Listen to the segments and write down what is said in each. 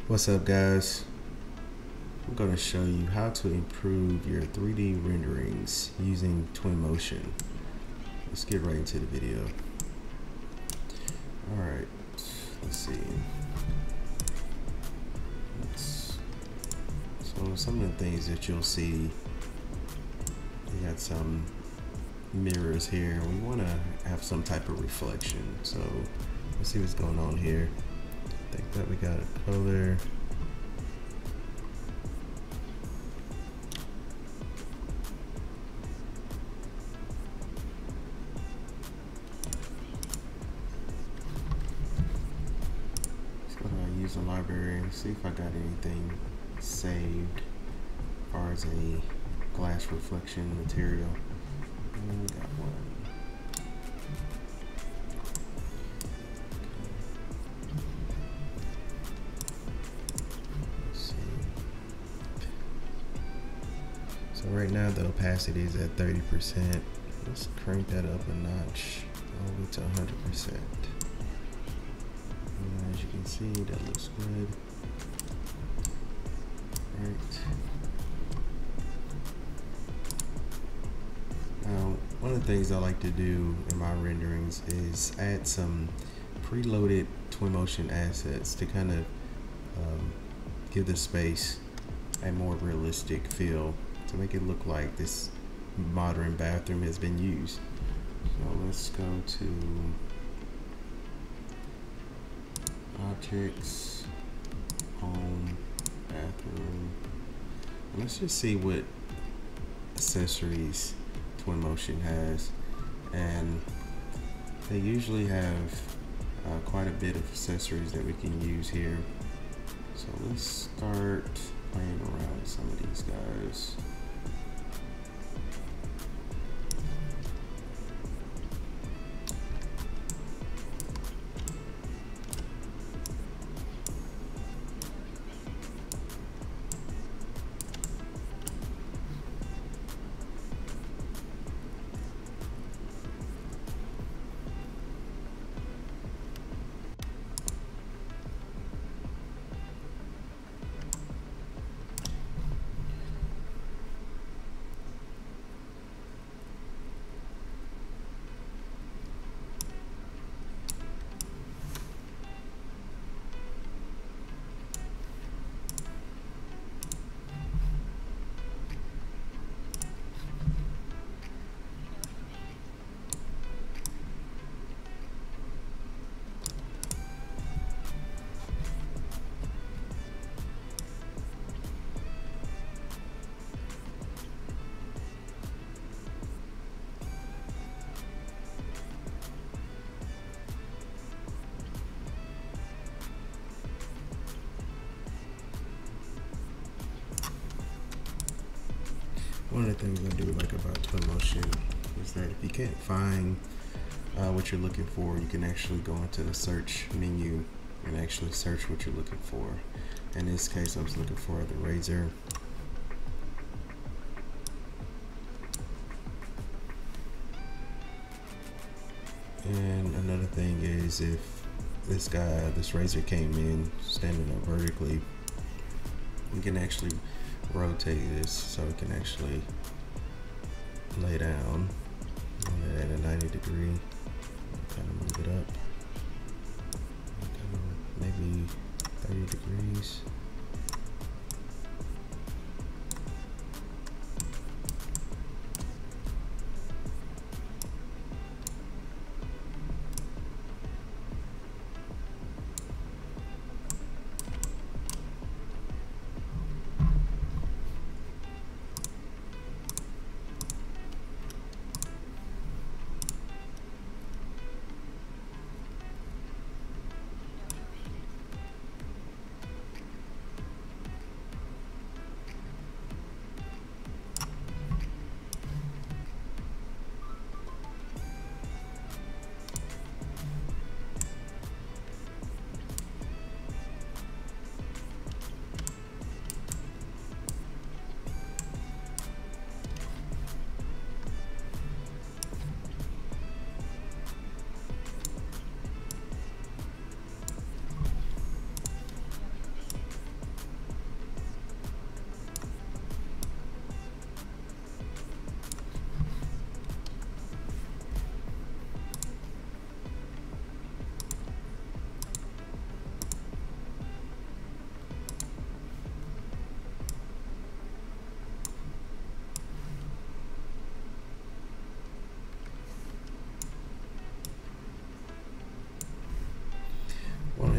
What's up, guys? I'm going to show you how to improve your 3D renderings using Twinmotion. Let's get right into the video. Alright, let's see. So some of the things that you'll see, we got some mirrors here. We want to have some type of reflection. So let's see what's going on here. I think that we got a color. Use the library and see if I got anything saved as far as a glass reflection material. And we got one. Let's see. So right now the opacity is at 30%. Let's crank that up a notch all the way to 100%. As you can see, that looks good. Right. Now, one of the things I like to do in my renderings is add some preloaded Twinmotion assets to kind of give the space a more realistic feel, to make it look like this modern bathroom has been used. So let's go to Objects, Home, Bathroom. And let's just see what accessories Twinmotion has. And they usually have quite a bit of accessories that we can use here. So let's start playing around with some of these guys. One of the things I do like about Twinmotion is that if you can't find what you're looking for, you can actually go into the search menu and actually search what you're looking for. In this case, I was looking for the razor. And another thing is, if this razor came in standing up vertically, we can actually rotate this so it can actually lay down at a 90 degree. Kind of move it up, kind of maybe 30 degrees.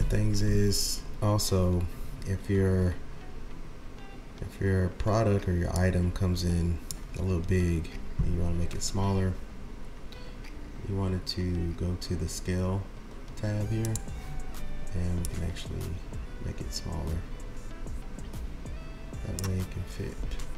things is also if your product or your item comes in a little big and you want to make it smaller, you want it to go to the scale tab here, and we can actually make it smaller. That way it can fit.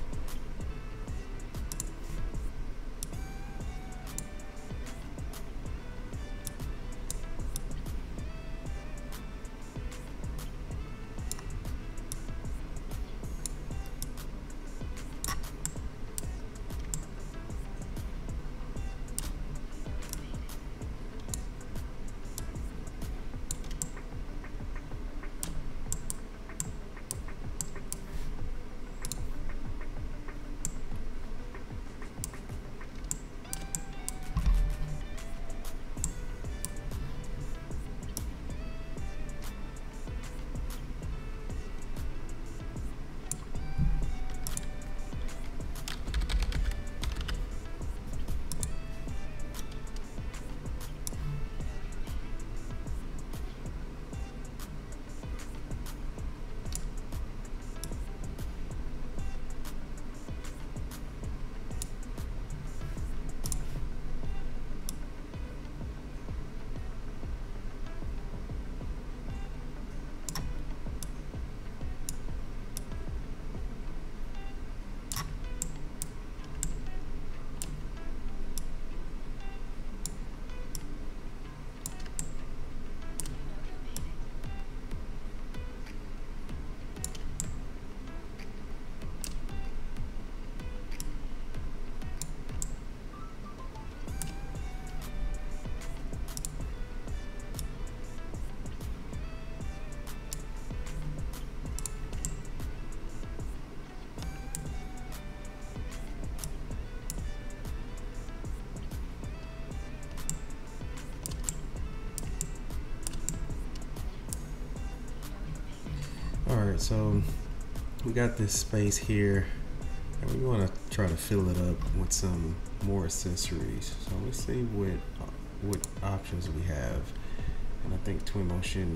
Alright, so we got this space here and we want to try to fill it up with some more accessories. So let's see what options we have. And I think Twinmotion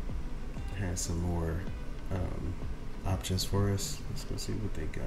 has some more options for us. Let's go see what they got.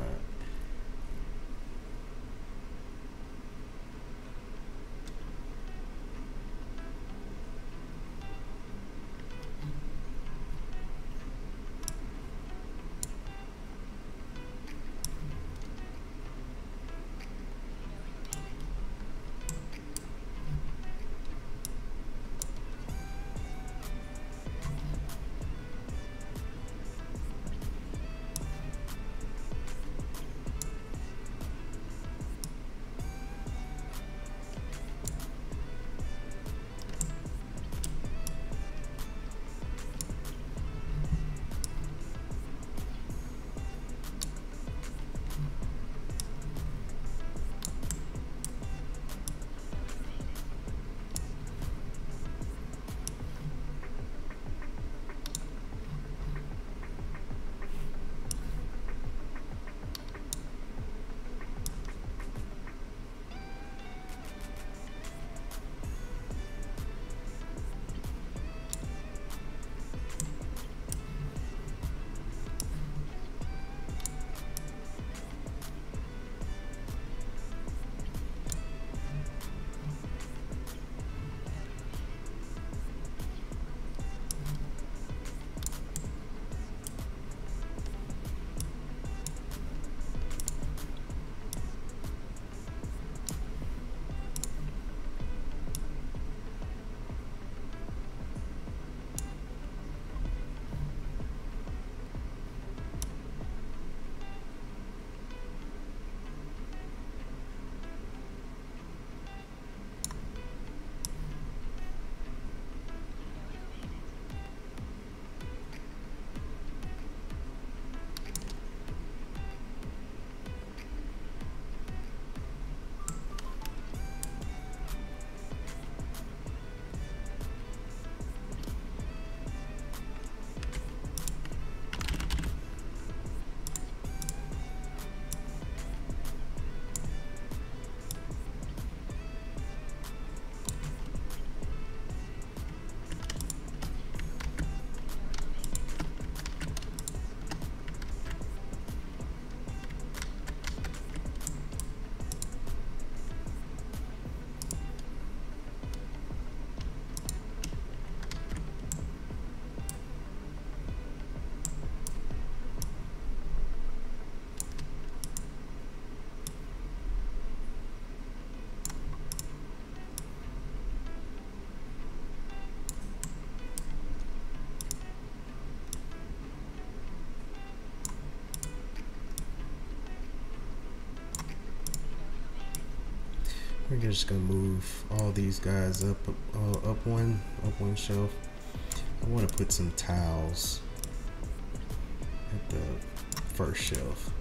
We're just gonna move all these guys up one shelf. I want to put some tiles at the first shelf,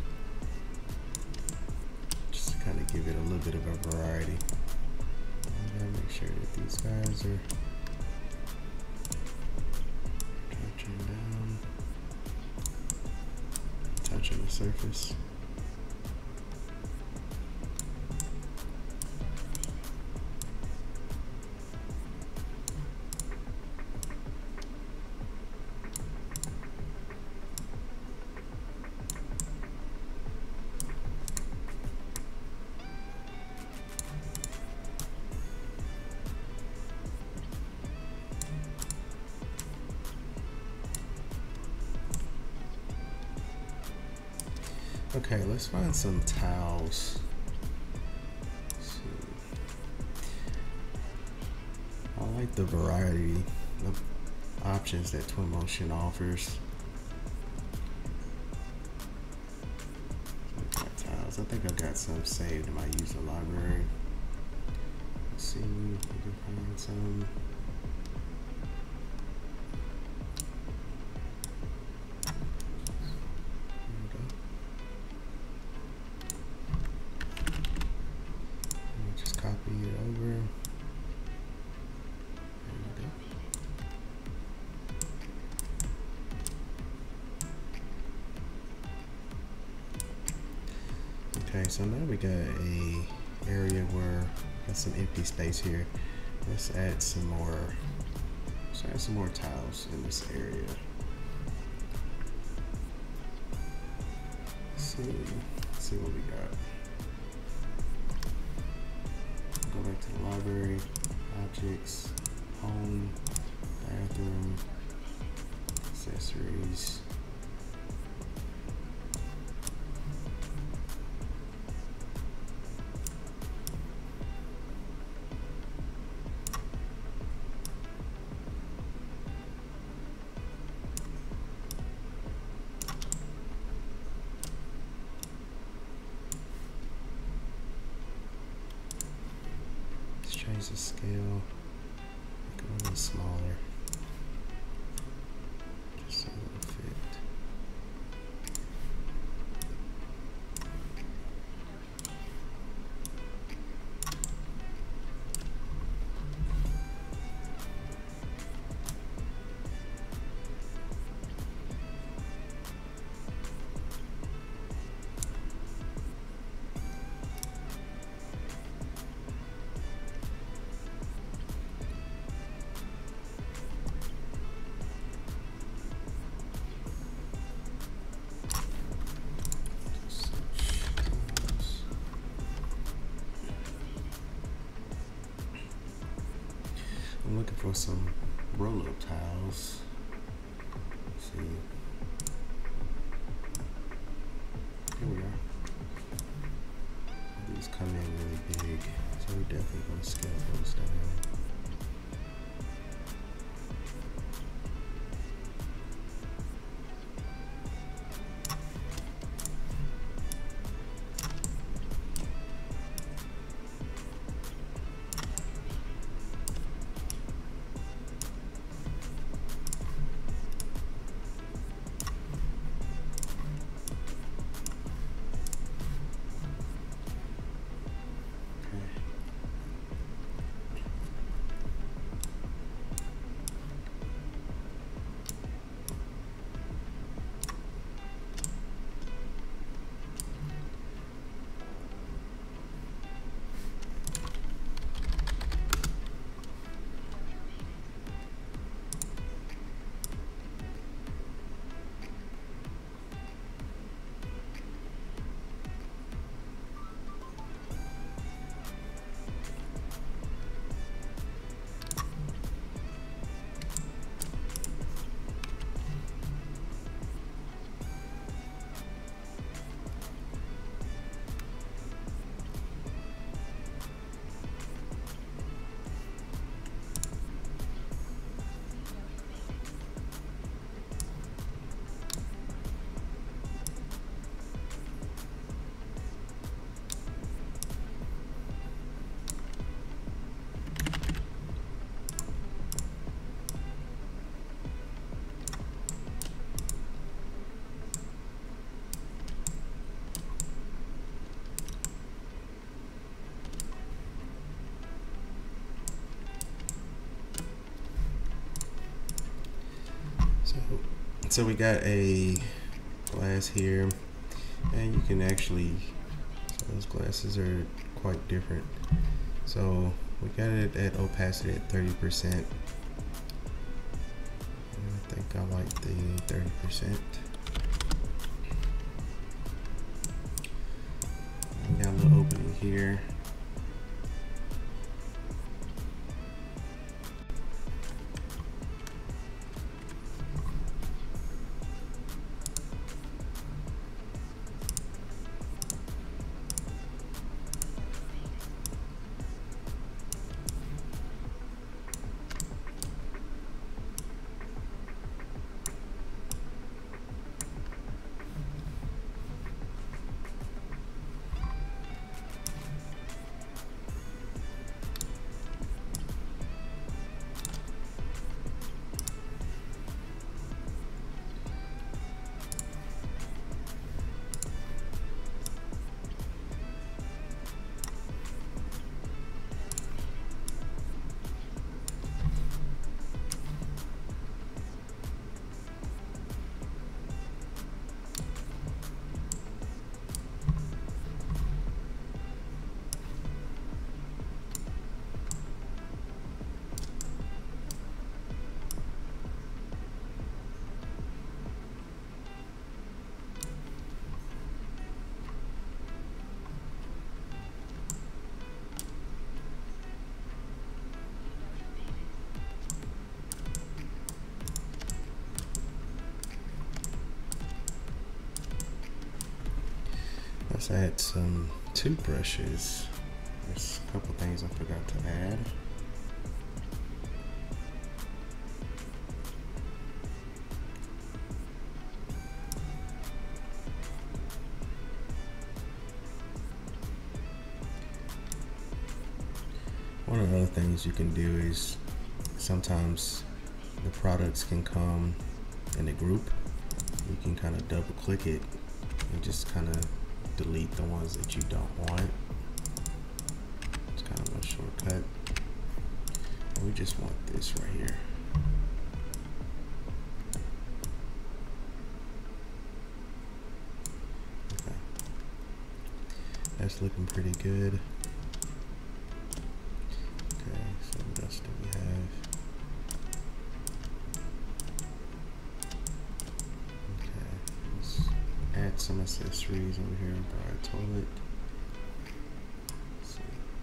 just to kind of give it a little bit of a variety. I gotta make sure that these guys are touching down, touching the surface. Okay, let's find some tiles. Let's see. I like the variety of options that Twinmotion offers. Tiles. I think I've got some saved in my user library. Let's see if we can find some. Copy it over. There we go. Okay, so now we got a area where got some empty space here. Let's add some more. Let's add some more tiles in this area. Let's see what we got. Go back to the library, objects, home, bathroom, accessories. Change the scale, make it a little smaller, just so it will fit. I'm looking for some roll-up tiles. Let's see. Here we are. These come in really big, so we're definitely going to scale those down. So we got a glass here, and you can actually, so those glasses are quite different. So we got it at opacity at 30%. I think I like the 30%. We got a little opening here. Let's add some toothbrushes. There's a couple things I forgot to add. One of the other things you can do is sometimes the products can come in a group. You can kind of double click it and just kind of delete the ones that you don't want. It's kind of a shortcut. And we just want this right here. Okay. That's looking pretty good. Okay, so what else do we have? Add some accessories over here by our toilet. Let's see.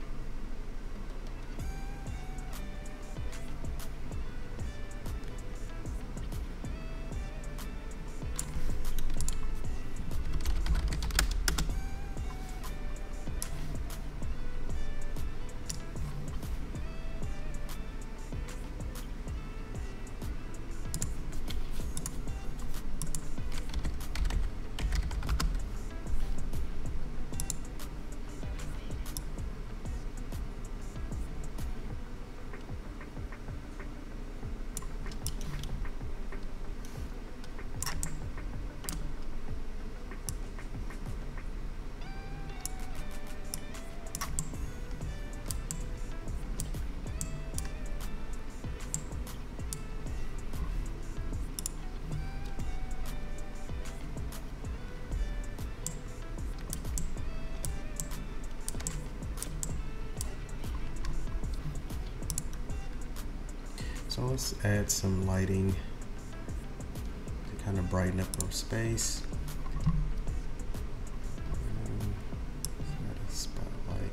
So let's add some lighting to kind of brighten up our space. Add a spotlight.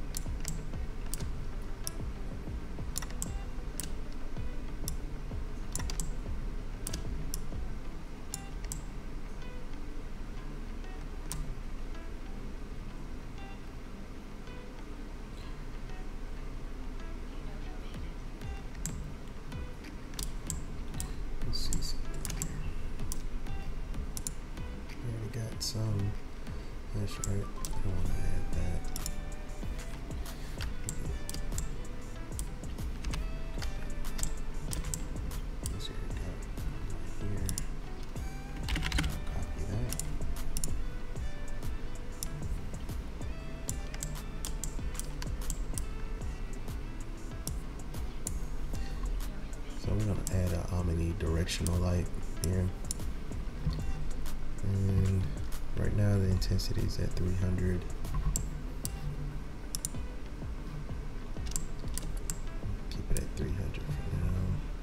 See something here. We already got some. That's right. I don't want to add that. Let's already got right here. So I'll copy that. So we're going to add an omnidirectional light here. now the intensity is at 300. Keep it at 300 for now.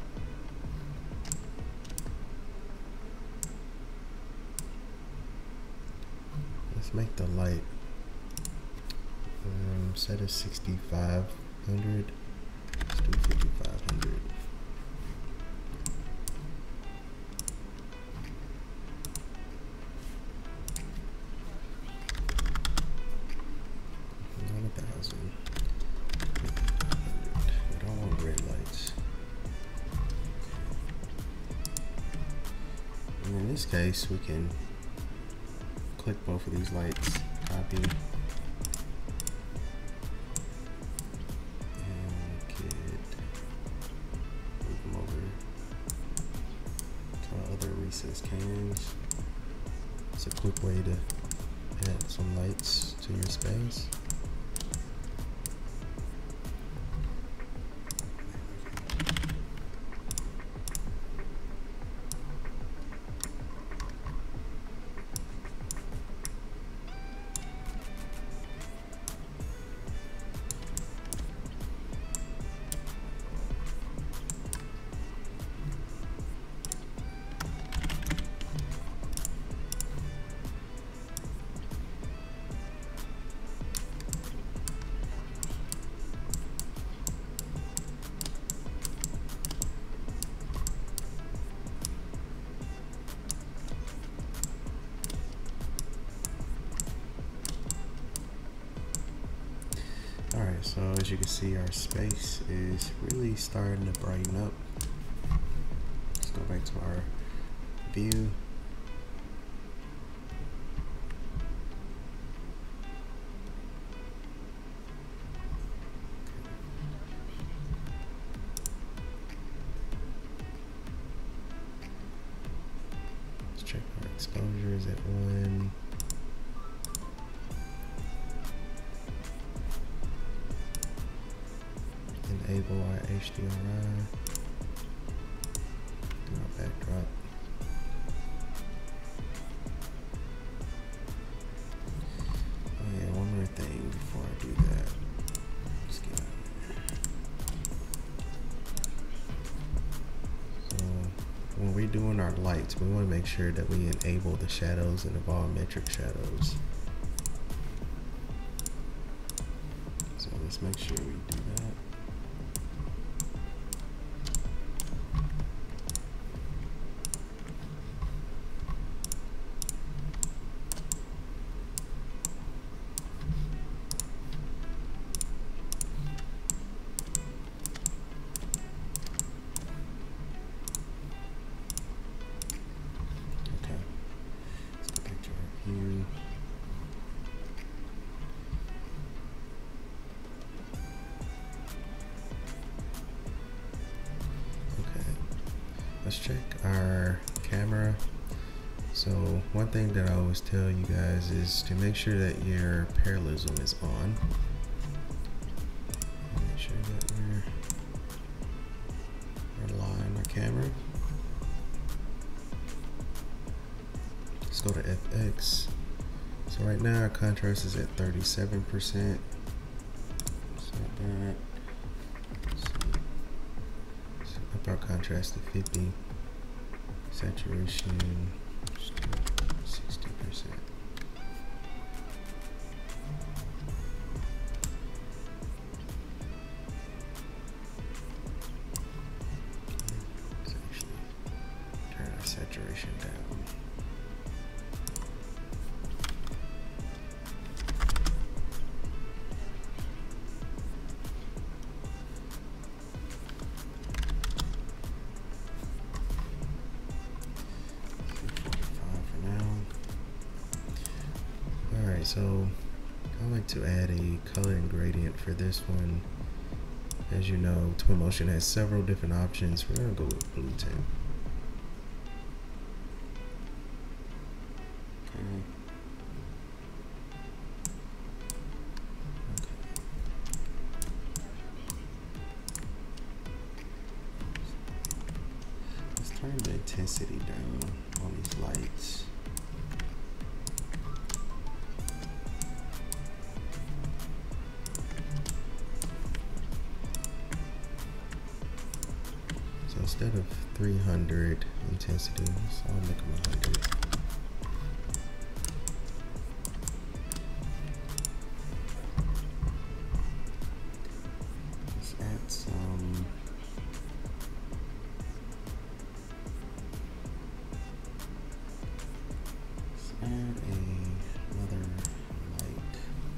Let's make the light set as 6500. Let's do 5500. We don't want red lights. And in this case, we can click both of these lights, copy, and we could move them over to our other recess cans. It's a quick way to add some lights to your space. Alright, so as you can see, our space is really starting to brighten up. Let's go back to our view. Let's check our exposures at 1. Enable our HDRI, do our backdrop. Oh yeah, one more thing before I do that. Let's get out of here. So when we're doing our lights, we want to make sure that we enable the shadows and the volumetric shadows. So let's make sure we do that. Let's check our camera. So one thing that I always tell you guys is to make sure that your parallelism is on. Make sure that we're aligned our camera. Let's go to FX. So right now our contrast is at 37%. It's not bad. Up our contrast to 50. Saturation 60%. Let's actually turn our saturation down. So I like to add a coloring gradient for this one. As you know, Twinmotion has several different options. We're gonna go with blue tint. Okay. Let's turn the intensity down on these lights. instead of 300 intensity, so I'll make them 100. Let's add some. Let's add another light.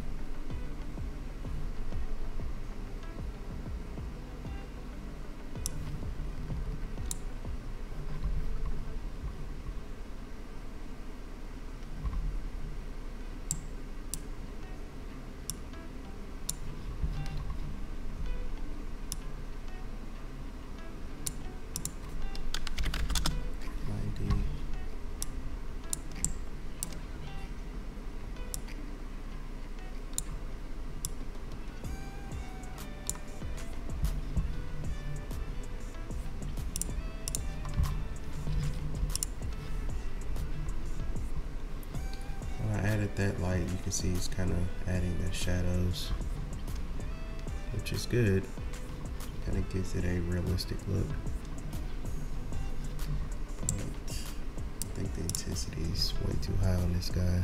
Added that light, you can see it's kind of adding the shadows, which is good. Kind of gives it a realistic look. But I think the intensity is way too high on this guy.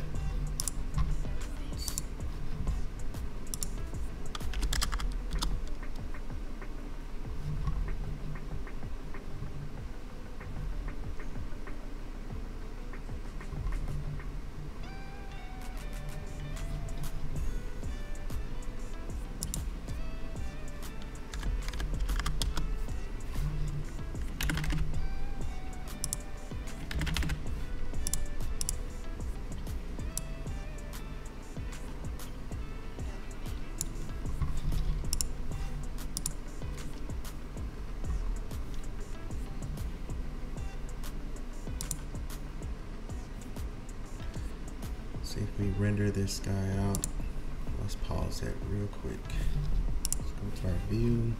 See if we render this guy out. Let's pause that real quick. Let's go to our view.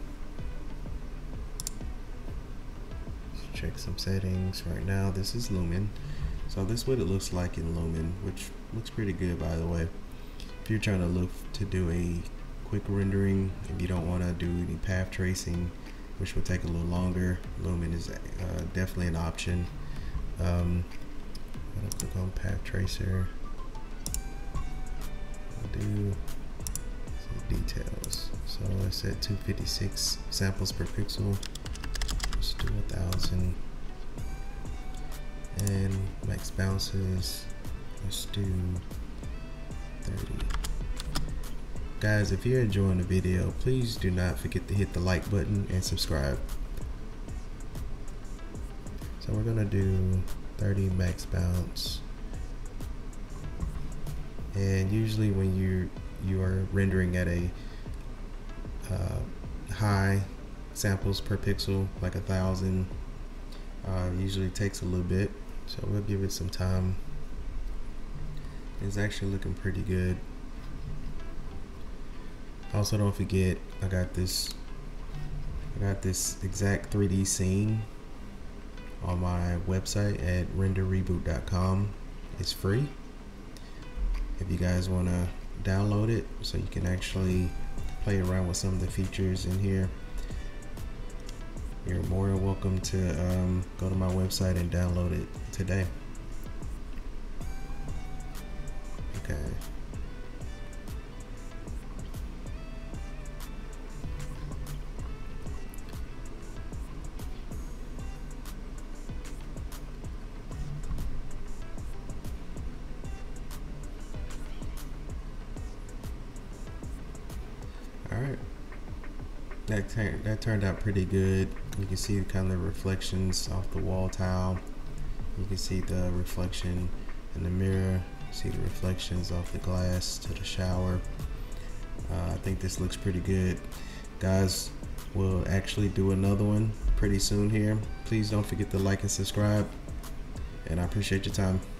Let's check some settings. Right now, this is Lumen. So this is what it looks like in Lumen, which looks pretty good, by the way. If you're trying to look to do a quick rendering, if you don't want to do any path tracing, which will take a little longer, Lumen is definitely an option. I'm gonna click on Path Tracer. Do some details. So let's set 256 samples per pixel. Let's do 1,000. And max bounces. Let's do 30. Guys, if you're enjoying the video, please do not forget to hit the like button and subscribe. So we're gonna do 30 max bounce. And usually when you are rendering at a high samples per pixel, like 1,000, usually takes a little bit, so we'll give it some time. It's actually looking pretty good. Also, don't forget, I got this exact 3D scene on my website at renderreboot.com. It's free if you guys want to download it, so you can actually play around with some of the features in here. You're more than welcome to go to my website and download it today. Okay. Alright, that turned out pretty good. You can see kind of the reflections off the wall tile. You can see the reflection in the mirror. See the reflections off the glass to the shower. I think this looks pretty good. Guys, we'll actually do another one pretty soon here. Please don't forget to like and subscribe, and I appreciate your time.